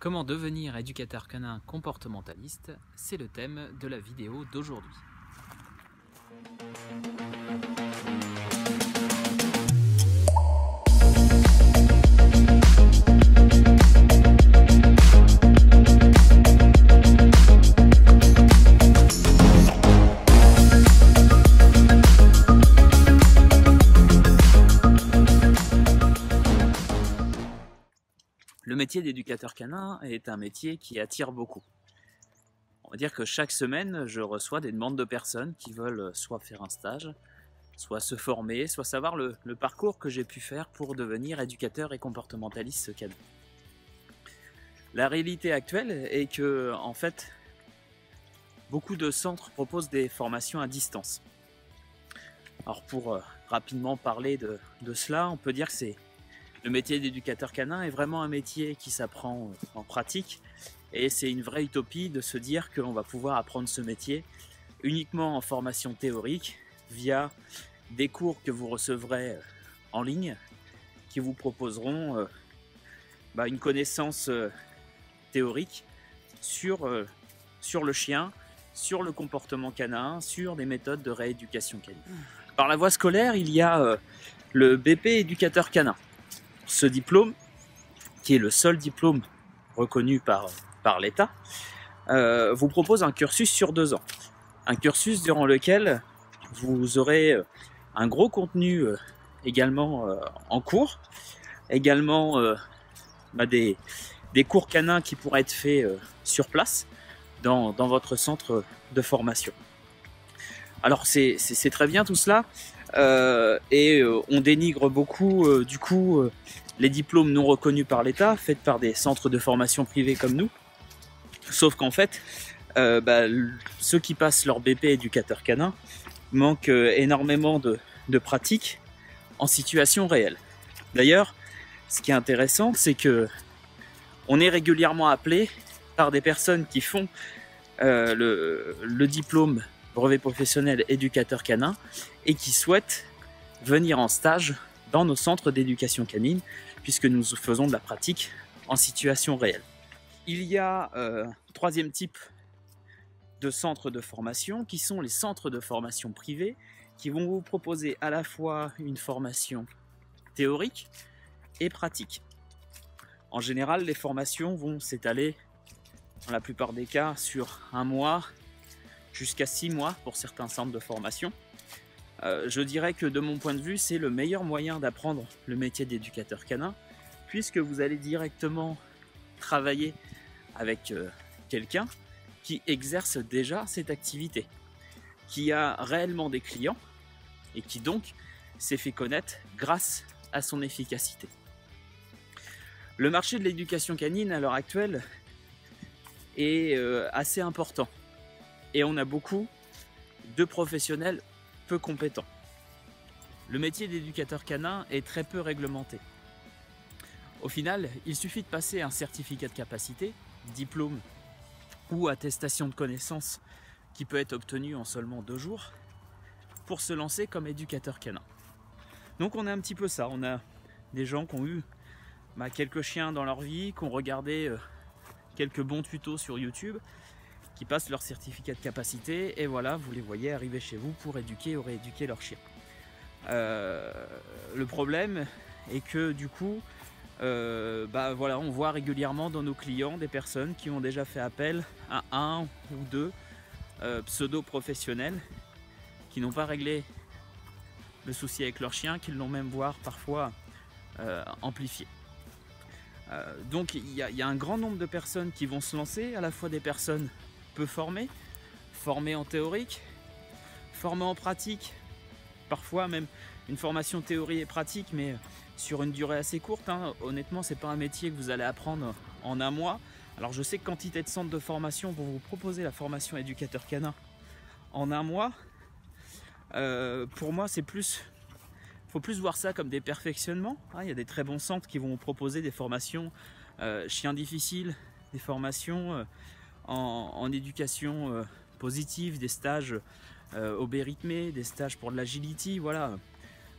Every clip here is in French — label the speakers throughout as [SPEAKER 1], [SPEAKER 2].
[SPEAKER 1] Comment devenir éducateur canin comportementaliste? C'est le thème de la vidéo d'aujourd'hui. Le métier d'éducateur canin est un métier qui attire beaucoup. On va dire que chaque semaine, je reçois des demandes de personnes qui veulent soit faire un stage, soit se former, soit savoir le parcours que j'ai pu faire pour devenir éducateur et comportementaliste canin. La réalité actuelle est que, en fait, beaucoup de centres proposent des formations à distance. Alors pour rapidement parler de cela, on peut dire que le métier d'éducateur canin est vraiment un métier qui s'apprend en pratique et c'est une vraie utopie de se dire qu'on va pouvoir apprendre ce métier uniquement en formation théorique via des cours que vous recevrez en ligne qui vous proposeront une connaissance théorique sur le chien, sur le comportement canin, sur des méthodes de rééducation canine. Par la voie scolaire, il y a le BP éducateur canin. Ce diplôme, qui est le seul diplôme reconnu par l'État, vous propose un cursus sur 2 ans. Un cursus durant lequel vous aurez un gros contenu également en cours, également des cours canins qui pourraient être faits sur place dans votre centre de formation. Alors c'est très bien tout cela. On dénigre beaucoup les diplômes non reconnus par l'État, faits par des centres de formation privés comme nous. Sauf qu'en fait, ceux qui passent leur BP éducateur canin manquent énormément de pratiques en situation réelle. D'ailleurs, ce qui est intéressant, c'est que on est régulièrement appelé par des personnes qui font le diplôme brevet professionnel éducateur canin et qui souhaitent venir en stage dans nos centres d'éducation canine puisque nous faisons de la pratique en situation réelle. Il y a un troisième type de centres de formation qui sont les centres de formation privés qui vont vous proposer à la fois une formation théorique et pratique. En général, les formations vont s'étaler dans la plupart des cas sur 1 mois jusqu'à 6 mois pour certains centres de formation. Je dirais que de mon point de vue, c'est le meilleur moyen d'apprendre le métier d'éducateur canin puisque vous allez directement travailler avec quelqu'un qui exerce déjà cette activité, qui a réellement des clients et qui donc s'est fait connaître grâce à son efficacité. Le marché de l'éducation canine à l'heure actuelle est assez important. Et on a beaucoup de professionnels peu compétents. Le métier d'éducateur canin est très peu réglementé. Au final, il suffit de passer un certificat de capacité, diplôme ou attestation de connaissances qui peut être obtenu en seulement 2 jours pour se lancer comme éducateur canin. Donc on a un petit peu ça, on a des gens qui ont eu quelques chiens dans leur vie, qui ont regardé quelques bons tutos sur YouTube, qui passent leur certificat de capacité et voilà, vous les voyez arriver chez vous pour éduquer ou rééduquer leur chien. Le problème est que du coup, on voit régulièrement dans nos clients des personnes qui ont déjà fait appel à 1 ou 2 pseudo-professionnels qui n'ont pas réglé le souci avec leur chien, qui l'ont même voire parfois amplifié. Donc il y a un grand nombre de personnes qui vont se lancer, à la fois des personnes peu formées en théorique, formées en pratique, parfois même une formation théorie et pratique, mais sur une durée assez courte. Honnêtement, c'est pas un métier que vous allez apprendre en 1 mois. Alors je sais que quantité de centres de formation vont vous proposer la formation éducateur canin en 1 mois. Pour moi, faut plus voir ça comme des perfectionnements. Il y a des très bons centres qui vont vous proposer des formations chiens difficiles, des formations en éducation positive, des stages au rythmé, des stages pour de l'agility, voilà.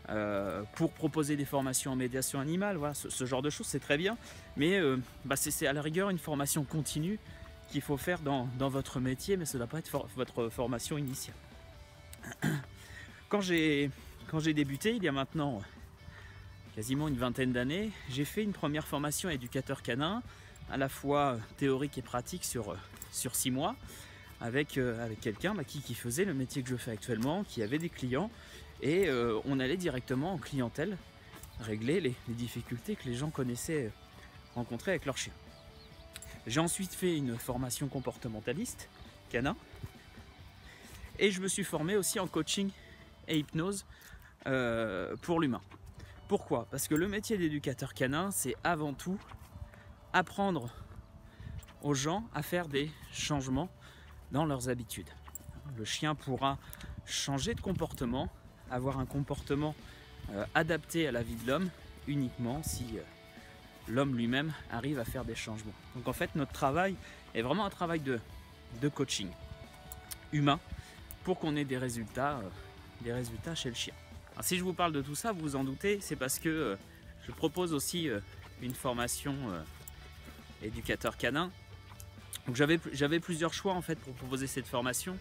[SPEAKER 1] pour proposer des formations en médiation animale, voilà, ce genre de choses, c'est très bien. Mais c'est à la rigueur une formation continue qu'il faut faire dans votre métier, mais ça ne doit pas être votre formation initiale. Quand j'ai débuté, il y a maintenant quasiment une vingtaine d'années, j'ai fait une première formation éducateur canin, à la fois théorique et pratique sur 6 mois, avec quelqu'un qui faisait le métier que je fais actuellement, qui avait des clients, et on allait directement en clientèle régler les difficultés que les gens connaissaient rencontrer avec leurs chiens. J'ai ensuite fait une formation comportementaliste canin, et je me suis formé aussi en coaching et hypnose pour l'humain. Pourquoi? Parce que le métier d'éducateur canin, c'est avant tout apprendre aux gens à faire des changements dans leurs habitudes. Le chien pourra changer de comportement, avoir un comportement adapté à la vie de l'homme uniquement si l'homme lui-même arrive à faire des changements. Donc en fait, notre travail est vraiment un travail de coaching humain pour qu'on ait des résultats chez le chien. Alors, si je vous parle de tout ça, vous vous en doutez, c'est parce que je propose aussi une formation éducateur canin. Donc j'avais plusieurs choix en fait pour proposer cette formation.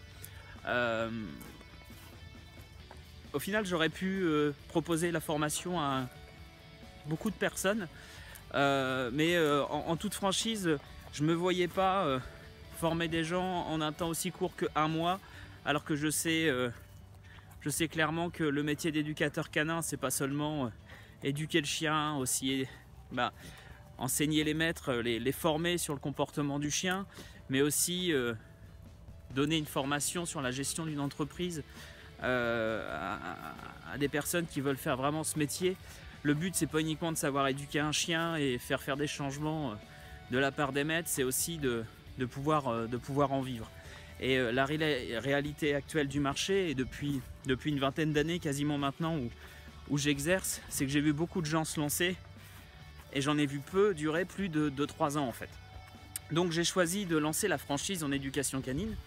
[SPEAKER 1] Au final, j'aurais pu proposer la formation à beaucoup de personnes, mais en toute franchise, je ne me voyais pas former des gens en un temps aussi court que 1 mois, alors que je sais clairement que le métier d'éducateur canin, c'est pas seulement éduquer le chien, aussi enseigner les maîtres, les former sur le comportement du chien, mais aussi donner une formation sur la gestion d'une entreprise à des personnes qui veulent faire vraiment ce métier. Le but, c'est pas uniquement de savoir éduquer un chien et faire des changements de la part des maîtres, c'est aussi de pouvoir en vivre. Et la réalité actuelle du marché, et depuis une vingtaine d'années quasiment maintenant où j'exerce, c'est que j'ai vu beaucoup de gens se lancer et j'en ai vu peu durer plus de 2-3 ans en fait. Donc j'ai choisi de lancer la franchise en éducation canine.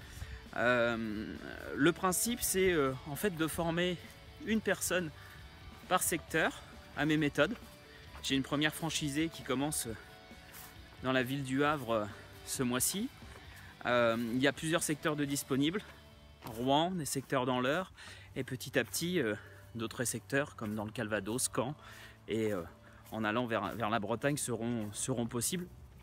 [SPEAKER 1] Le principe, c'est en fait de former une personne par secteur à mes méthodes. J'ai une première franchisée qui commence dans la ville du Havre ce mois-ci. Il y a plusieurs secteurs de disponibles, Rouen, des secteurs dans l'Eure, et petit à petit d'autres secteurs comme dans le Calvados, Caen, et en allant vers la Bretagne seront possibles.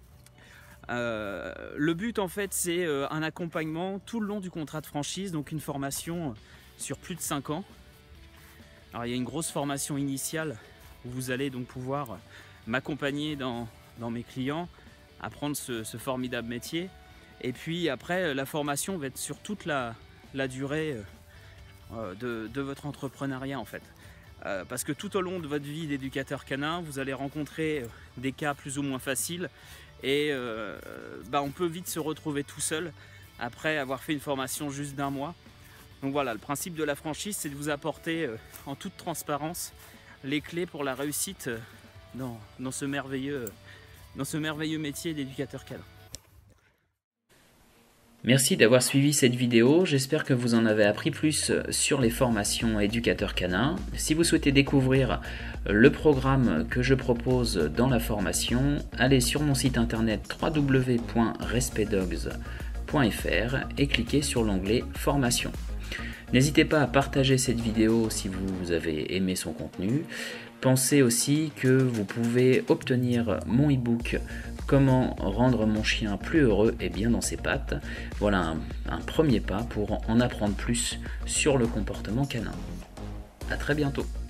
[SPEAKER 1] Le but en fait, c'est un accompagnement tout le long du contrat de franchise, donc une formation sur plus de 5 ans. Alors il y a une grosse formation initiale où vous allez donc pouvoir m'accompagner dans mes clients, apprendre ce formidable métier. Et puis après, la formation va être sur toute la durée de votre entrepreneuriat en fait. Parce que tout au long de votre vie d'éducateur canin, vous allez rencontrer des cas plus ou moins faciles et on peut vite se retrouver tout seul après avoir fait une formation juste d'1 mois. Donc voilà, le principe de la franchise, c'est de vous apporter en toute transparence les clés pour la réussite dans ce merveilleux métier d'éducateur canin.
[SPEAKER 2] Merci d'avoir suivi cette vidéo, j'espère que vous en avez appris plus sur les formations éducateurs canins. Si vous souhaitez découvrir le programme que je propose dans la formation, allez sur mon site internet www.respectdogs.fr et cliquez sur l'onglet formation. N'hésitez pas à partager cette vidéo si vous avez aimé son contenu. Pensez aussi que vous pouvez obtenir mon e-book Comment rendre mon chien plus heureux et bien dans ses pattes. Voilà un premier pas pour en apprendre plus sur le comportement canin. À très bientôt.